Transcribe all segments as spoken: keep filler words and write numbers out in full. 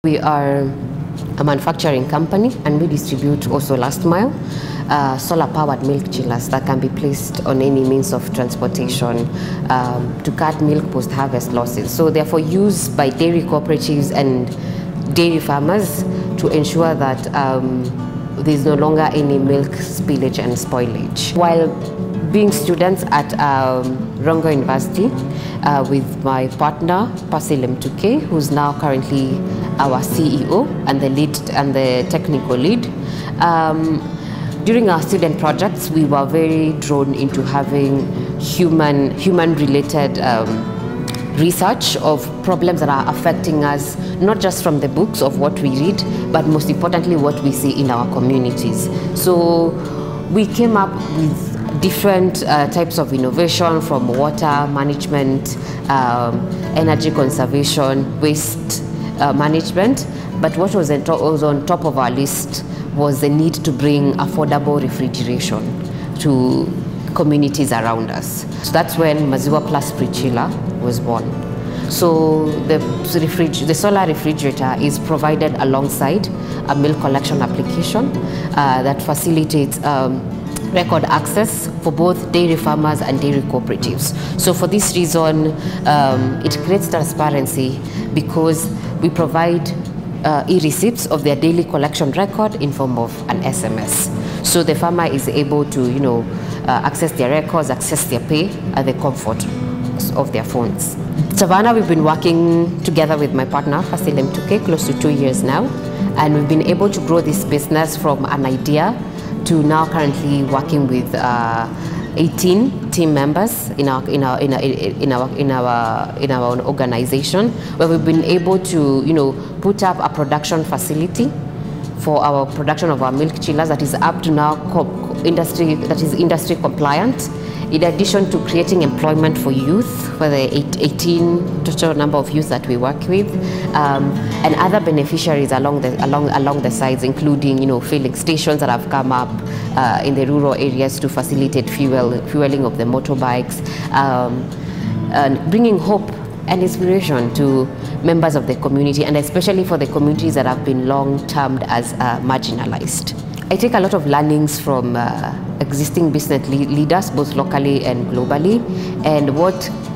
We are a manufacturing company, and we distribute also last mile uh, solar-powered milk chillers that can be placed on any means of transportation um, to cut milk post-harvest losses. So they're for use by dairy cooperatives and dairy farmers to ensure that um, there's no longer any milk spillage and spoilage. While being students at um, Rongo University uh, with my partner Percy Lemtuke, who's now currently our C E O and the lead and the technical lead. Um, during our student projects, we were very drawn into having human human related um, research of problems that are affecting us, not just from the books of what we read, but most importantly what we see in our communities. So we came up with different uh, types of innovation, from water management, um, energy conservation, waste uh, management. But what was, was on top of our list was the need to bring affordable refrigeration to communities around us. So that's when Maziwa Plus Pre-Chiller was born. So the, the solar refrigerator is provided alongside a milk collection application uh, that facilitates um, record access for both dairy farmers and dairy cooperatives. So for this reason, um, it creates transparency because we provide uh, e-receipts of their daily collection record in form of an S M S. So the farmer is able to, you know, uh, access their records, access their pay at the comfort of their phones. Savannah, we've been working together with my partner, Percy Lemtuke, close to two years now, and we've been able to grow this business from an idea to now currently working with uh, eighteen team members in our in our in our in our in our in our organization, where we've been able to, you know, put up a production facility for our production of our milk chillers that is up to now industry that is industry compliant. In addition to creating employment for youth, for the eighteen total number of youth that we work with, um, and other beneficiaries along the along along the sides, including, you know, filling stations that have come up uh, in the rural areas to facilitate fuel fueling of the motorbikes, um, and bringing hope and inspiration to members of the community, and especially for the communities that have been long termed as uh, marginalized. I take a lot of learnings from uh, existing business le leaders, both locally and globally, and what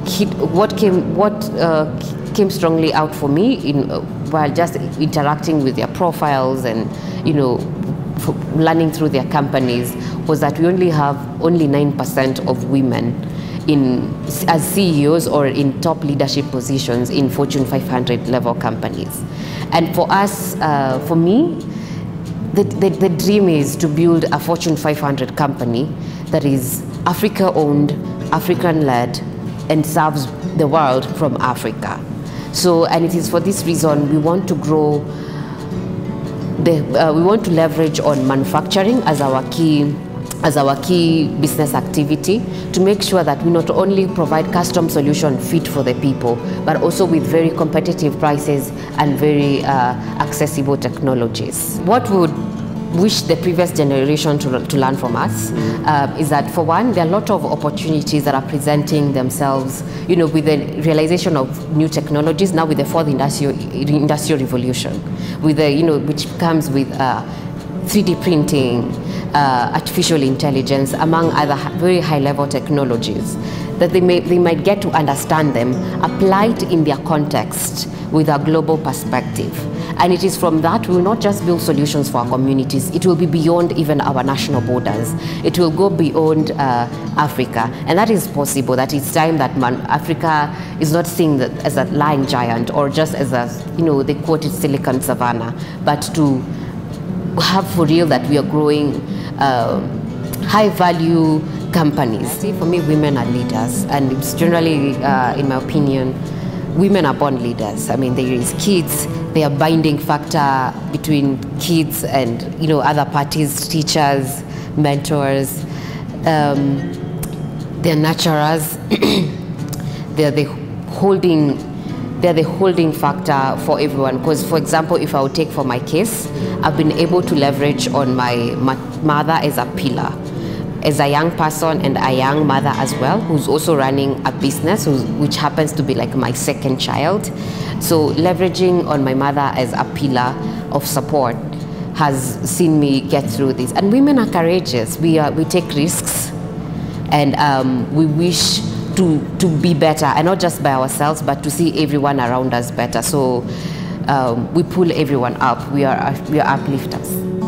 what came what uh, came strongly out for me in uh, while just interacting with their profiles and, you know, learning through their companies was that we only have only nine percent of women in as C E Os or in top leadership positions in Fortune five hundred level companies. And for us, uh, for me, The, the, the dream is to build a Fortune five hundred company that is Africa-owned, African-led, and serves the world from Africa. So, and it is for this reason we want to grow, the, uh, we want to leverage on manufacturing as our key as our key business activity, to make sure that we not only provide custom solution fit for the people, but also with very competitive prices and very uh, accessible technologies. What would wish the previous generation to, to learn from us uh, is that, for one, there are a lot of opportunities that are presenting themselves, you know, with the realization of new technologies, now with the fourth industrial, industrial revolution, with the, you know, which comes with uh, three D printing, uh, artificial intelligence, among other very high-level technologies, that they, may, they might get to understand them, applied in their context with a global perspective. And it is from that we will not just build solutions for our communities, it will be beyond even our national borders. It will go beyond uh, Africa. And that is possible, that it's time that man, Africa is not seen that as a lying giant or just as a, you know, they quoted Silicon Savannah, but to have for real that we are growing uh, high-value companies. See, for me, women are leaders, and it's generally, uh, in my opinion, women are born leaders. I mean, there is kids, they are binding factor between kids and, you know, other parties, teachers, mentors. Um, they're nurturers. They're the holding. They're the holding factor for everyone. Because, for example, if I would take for my case, I've been able to leverage on my mother as a pillar. as a young person and a young mother as well, who's also running a business, who's, which happens to be like my second child. So leveraging on my mother as a pillar of support has seen me get through this. And women are courageous. We are, we take risks, and um, we wish to to be better, and not just by ourselves, but to see everyone around us better. So um, we pull everyone up. We are we are uplifters.